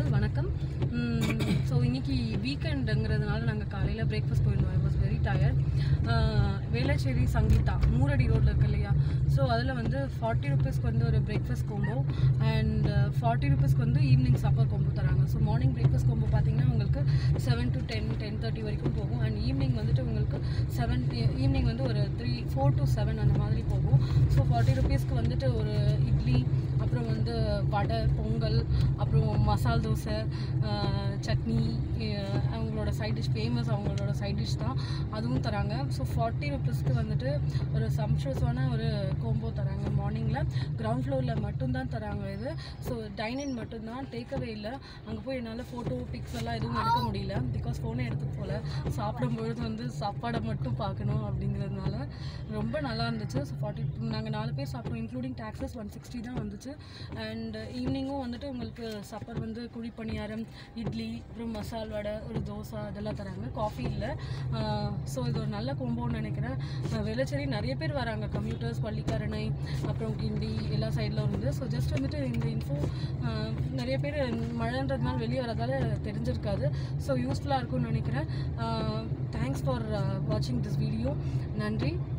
All வணக்கம். So இன்றைக்கி வீக்கெண்டுங்கிறதுனால நாங்கள் காலையில் பிரேக்ஃபாஸ்ட் போயிருந்தோம். I was very tired. Velachery Sangeetha மூரடி ரோட்டில் இருக்கு இல்லையா, ஸோ அதில் வந்து 40 rupeesக்கு வந்து ஒரு பிரேக்ஃபாஸ்ட் கோம்போ அண்ட் 40 rupeesக்கு வந்து ஈவினிங் சப்பர் கோம்போ தராங்க. ஸோ மார்னிங் பிரேக்ஃபாஸ்ட் கோம்போ பார்த்தீங்கன்னா உங்களுக்கு 7 to 10:30 வரைக்கும் போகும். அண்ட் ஈவினிங் வந்துட்டு உங்களுக்கு ஈவினிங் வந்து ஒரு 4 to 7 அந்த மாதிரி போகும். ஸோ 40 rupeesக்கு வந்துட்டு ஒரு இட்லி, அப்புறம் வந்து வடை, பொங்கல், அப்புறம் மசால் தோசை, சட்னி, அவங்களோட சைட் டிஷ் ஃபேமஸ், அவங்களோட சைட் டிஷ் தான் அதுவும் தராங்க. ஸோ 40 rupeesக்கு வந்துட்டு ஒரு சம்ஷுவஸான ஒரு கோம்போ தராங்க. மார்னிங்கில் கிரவுண்ட் ஃப்ளோரில் மட்டும்தான் தராங்க இது. ஸோ டைனிங் மட்டும்தான், டேக்அவே இல்லை. அங்கே போய் என்னால் ஃபோட்டோ பிக்ஸ் எல்லாம் எதுவும் எடுக்க முடியல, பிகாஸ் ஃபோனே எடுத்துகிட்டு போகல. சாப்பிடும்பொழுது வந்து சாப்பாடை மட்டும் பார்க்கணும் அப்படிங்கிறதுனால ரொம்ப நல்லா இருந்துச்சு. ஸோ நாங்கள் 4 பேர் சாப்பிட்டோம், இன்க்ளூடிங் டாக்ஸஸ் 160 தான் வந்துச்சு. அண்ட் ஈவினிங்கும் வந்துட்டு உங்களுக்கு சப்பர் வந்து குழி பணியாரம், இட்லி, அப்புறம் மசால் வடை, ஒரு தோசை அதெல்லாம் தராங்க. காஃபி இல்லை. ஸோ இது ஒரு நல்ல கோம்போன்னு நினைக்கிறேன். வேலாச்சேரி நிறைய பேர் வராங்க, கம்யூட்டர்ஸ், பள்ளிக்கரணை, அப்புறம் கிண்டி, எல்லா சைடில் இருந்து. ஸோ ஜஸ்ட் வந்துட்டு இந்த இன்ஃபோ நிறைய பேர் மழைன்றதுனால வெளியே வரதால தெரிஞ்சிருக்காது. ஸோ யூஸ்ஃபுல்லாக இருக்கும்னு நினைக்கிறேன். தேங்க்ஸ் ஃபார் வாட்சிங் திஸ் வீடியோ. நன்றி.